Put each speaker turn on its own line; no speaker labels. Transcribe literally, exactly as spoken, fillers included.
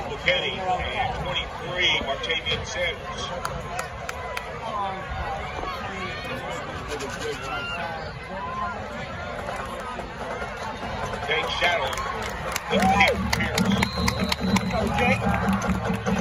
McKinney, and twenty-three, Martavian Sanders. Dane Shadow, the kick, Pierce.
Go, Jake.